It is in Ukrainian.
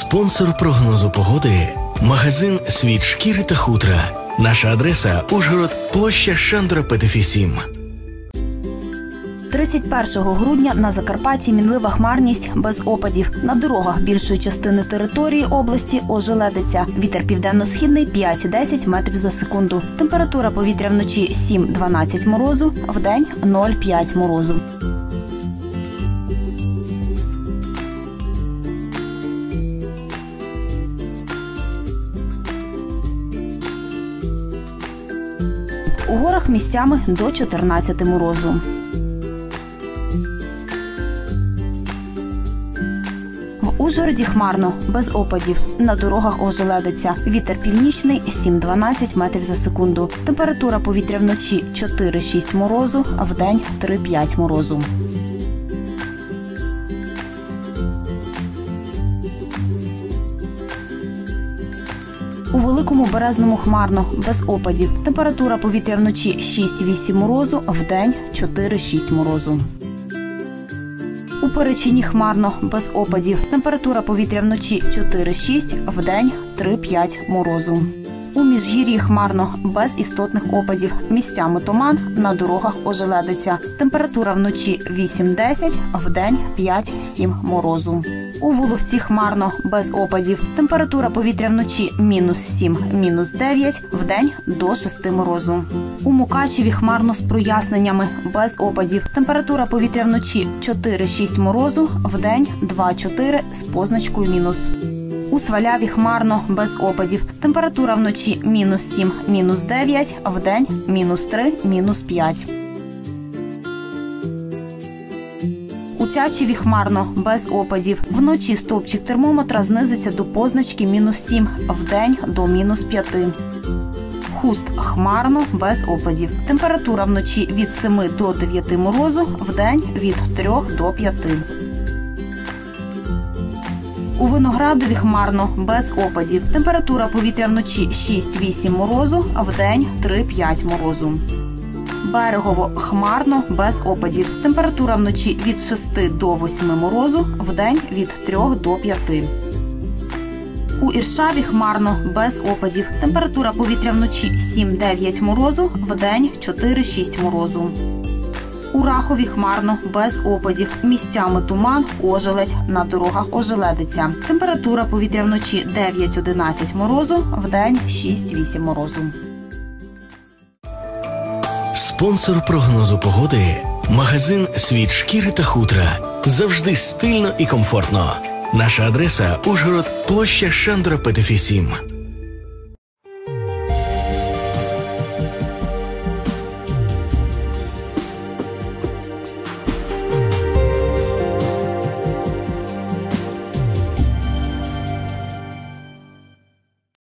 Спонсор прогнозу погоди – магазин «Світ шкіри та хутра». Наша адреса – Ужгород, площа Шандра Петефі 7. 31 грудня на Закарпатті мінлива хмарність без опадів. На дорогах більшої частини території області ожеледиця. Вітер південно-східний 5-10 метрів за секунду. Температура повітря вночі 7-12 морозу, вдень 0,5 морозу. У горах місцями до 14 морозу. В Ужгороді хмарно, без опадів. На дорогах ожеледиця. Вітер північний 7-12 метрів за секунду. Температура повітря вночі 4-6 морозу, а вдень 3-5 морозу. У Великому Березному хмарно, без опадів. Температура повітря вночі 6-8 морозу, вдень 4-6 морозу. У Перечині хмарно, без опадів. Температура повітря вночі 4-6, вдень 3-5 морозу. У Міжгір'ї хмарно, без істотних опадів. Місцями туман, на дорогах ожеледиця. Температура вночі 8-10, вдень 5-7 морозу. У Воловці хмарно, без опадів. Температура повітря вночі -7, -9, вдень до 6 морозу. У Мукачеві хмарно з проясненнями, без опадів. Температура повітря вночі 4-6 морозу, вдень 2-4 з позначкою мінус. У Сваляві хмарно, без опадів. Температура вночі -7, -9, вдень -3, -5. У Тячеві хмарно, без опадів. Вночі стовпчик термометра знизиться до позначки -7, вдень до -5. Хуст хмарно, без опадів. Температура вночі від 7 до 9 морозу, вдень від 3 до 5. У Виноградові хмарно, без опадів. Температура повітря вночі 6-8 морозу, а вдень 3-5 морозу. Берегово хмарно, без опадів. Температура вночі від 6 до 8 морозу, вдень від 3 до 5. У Іршаві хмарно, без опадів. Температура повітря вночі 7-9 морозу, вдень 4-6 морозу. У Рахові хмарно, без опадів. Місцями туман, ожеледь, на дорогах ожеледиця. Температура повітря вночі 9-11 морозу, вдень 6-8 морозу. Спонсор прогнозу погоди – магазин «Світ шкіри та хутра». Завжди стильно і комфортно. Наша адреса – Ужгород, площа Шандра Петефі 7.